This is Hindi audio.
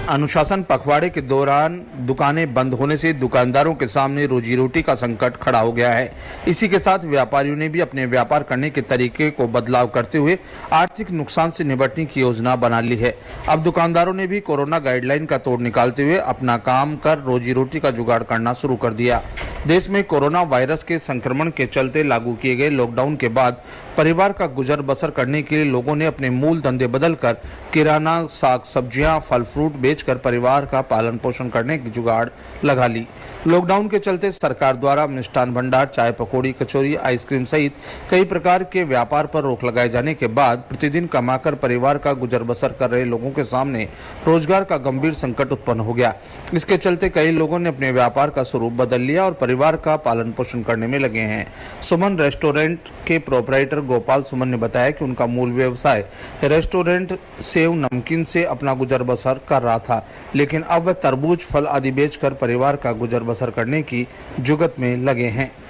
अनुशासन पखवाड़े के दौरान दुकानें बंद होने से दुकानदारों के सामने रोजी रोटी का संकट खड़ा हो गया है। इसी के साथ व्यापारियों ने भी अपने व्यापार करने के तरीके को बदलाव करते हुए आर्थिक नुकसान से निपटने की योजना बना ली है। अब दुकानदारों ने भी कोरोना गाइडलाइन का तोड़ निकालते हुए अपना काम कर रोजी रोटी का जुगाड़ करना शुरू कर दिया। देश में कोरोना वायरस के संक्रमण के चलते लागू किए गए लॉकडाउन के बाद परिवार का गुजर बसर करने के लिए लोगों ने अपने मूल धंधे बदलकर किराना, साग सब्जियां, फल फ्रूट बेचकर परिवार का पालन पोषण करने की जुगाड़ लगा ली। लॉकडाउन के चलते सरकार द्वारा मिष्ठान भंडार, चाय पकौड़ी, कचौरी, आइसक्रीम सहित कई प्रकार के व्यापार पर रोक लगाए जाने के बाद प्रतिदिन कमाकर परिवार का गुजर बसर कर रहे लोगों के सामने रोजगार का गंभीर संकट उत्पन्न हो गया। इसके चलते कई लोगों ने अपने व्यापार का स्वरूप बदल लिया और परिवार का पालन पोषण करने में लगे हैं। सुमन रेस्टोरेंट के प्रोपराइटर गोपाल सुमन ने बताया कि उनका मूल व्यवसाय रेस्टोरेंट सेव नमकीन से अपना गुजर बसर कर रहा था, लेकिन अब वह तरबूज, फल आदि बेचकर परिवार का गुजर बसर करने की जुगत में लगे हैं।